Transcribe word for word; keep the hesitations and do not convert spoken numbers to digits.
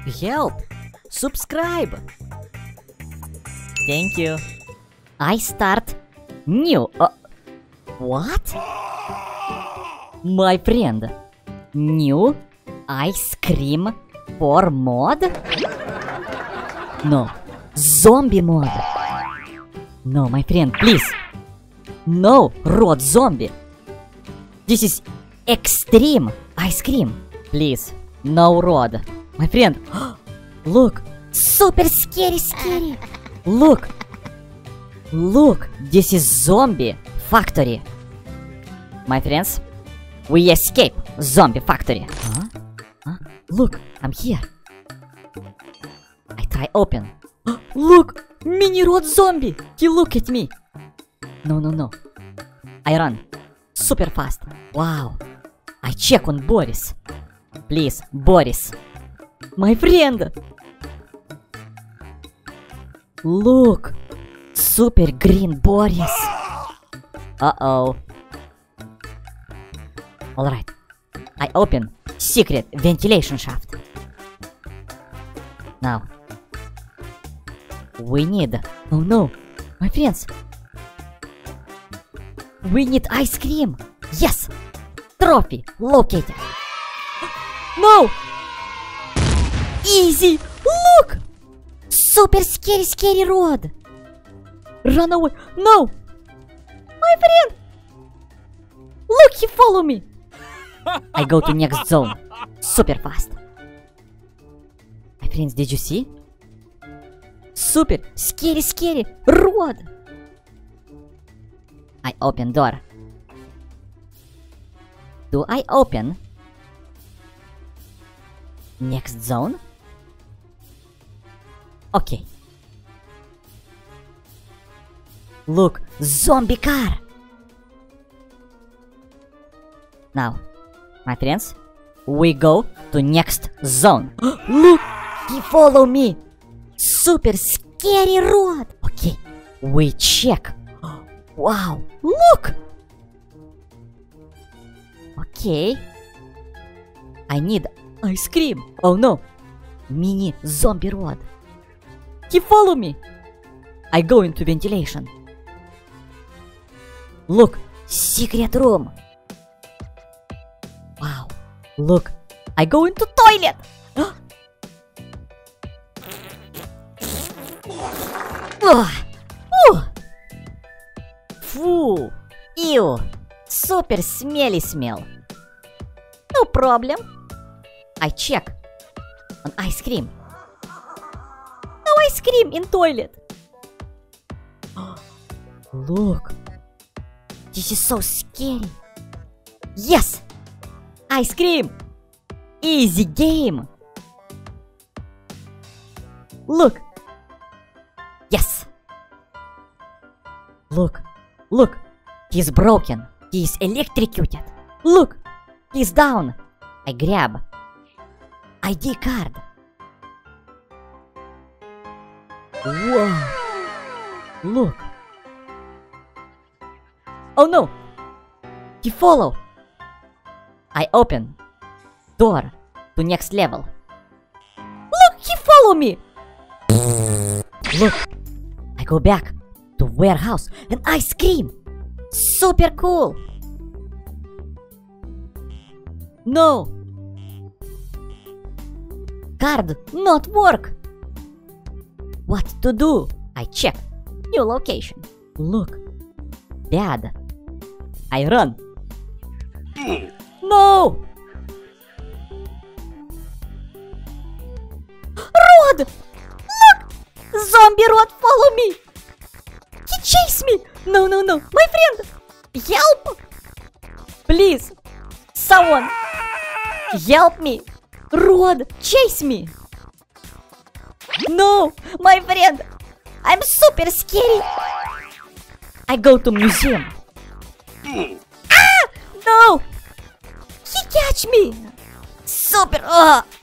Help! Subscribe! Thank you. I start new. Uh, what? My friend. New ice cream for mod? No. Zombie mod. No, my friend, please. No, Rod zombie. This is extreme ice cream. Please, no Rod. My friend, look. Super scary, scary. Look. Look, this is zombie factory. My friends, we escape zombie factory. Huh? Huh? Look, I'm here. I try open. Look, mini Rod zombie. He look at me. No, no, no. I run super fast. Wow. I check on Boris. Please, Boris. My friend. Look. Super green Boris. Uh-oh. Alright. I open secret ventilation shaft. Now. We need... Oh no. My friends. We need ice cream. Yes. Trophy located. No. Easy. Look. Super scary, scary Rod. Run away. No. My friend. Look, he follow me. I go to next zone. Super fast. My friends, did you see? Super scary, scary Rod. I open door. Do I open next zone? Okay. Look, zombie car. Now, my friends, we go to next zone. Look, he follow me. Super scary Rod. Okay, we check. Wow, look. Okay. I need ice cream. Oh no. Mini zombie Rod. He follow me. I go into ventilation. Look, secret room. Wow. Look, I go into toilet. Oh. Oh. Foo. Ew. Super smelly smell. No problem. I check on ice cream. No ice cream in toilet. Look. This is so scary. Yes. Ice cream. Easy game. Look. Yes. Look. Look. He's broken. He's electrocuted. Look. He's down. I grab I D card. Whoa. Look. Oh no. He follow. I open door to next level. Look, he follow me. Look. I go back to warehouse and ice cream. Super cool. No. Card not work. What to do? I check. New location. Look. Bad. I run. No. Rod. Look. Zombie Rod follow me. He chase me. No, no, no. My friend. Help. Please. Someone. Help me. Rod, chase me. No, my friend. I'm super scary. I go to museum. Ah, no. He catch me. Super. Uh,